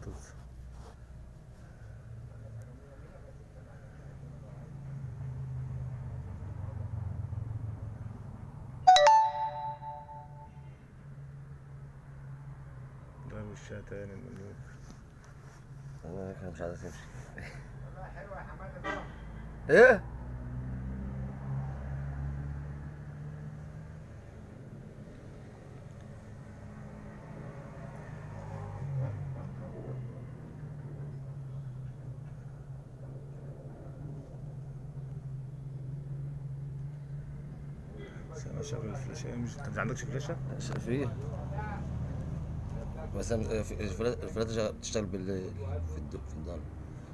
طز. ده وشها تاني الملوك. انا مش عايز امشي. ايه؟ بس انا شغل الفلاشة. مش انت مش عندكش فلاشة؟ في بس الفلاتة بتشتغل بالليل في الضلمة.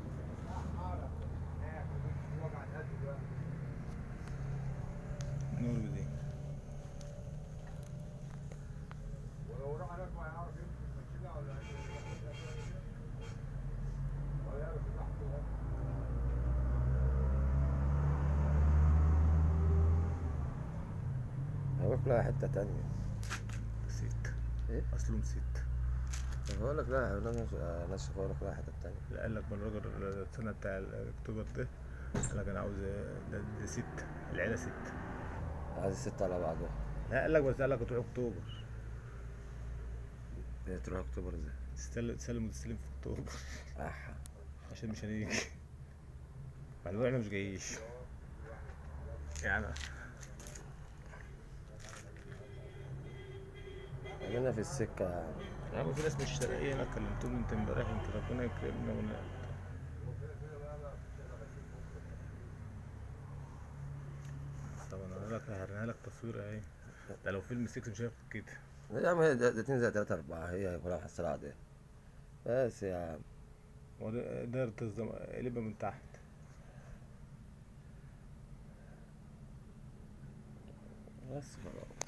نور بدي. هروح لها حتة تانية. نسيت. ايه؟ اصله نسيت. بقول لك لا ناس بقول لك لا حتة تانية. لا قال لك من الراجل السنة بتاع الاكتوبر ده، قال لك انا عاوز ده ست، العيلة ست. عايز الست على بعضها. لا قال لك بس قال لك تروح اكتوبر. هي تروح اكتوبر ازاي؟ تسلم وتستلم في اكتوبر. اح. عشان مش هنيجي. بعد احنا مش جايين يعني. خلينا في السكة يا عم في ناس مش شرقية، انا كلمتهم انت امبارح، انت ربنا يكرمنا طب انا هوريها لك تصوير اهي. ده لو فيلم 6 مش هياخد كده. يا عم، هي دقيقتين زي 3 4 هي هيكون على السرعة دي. بس يا عم. هو دايرة قلبها من تحت. بس خلاص.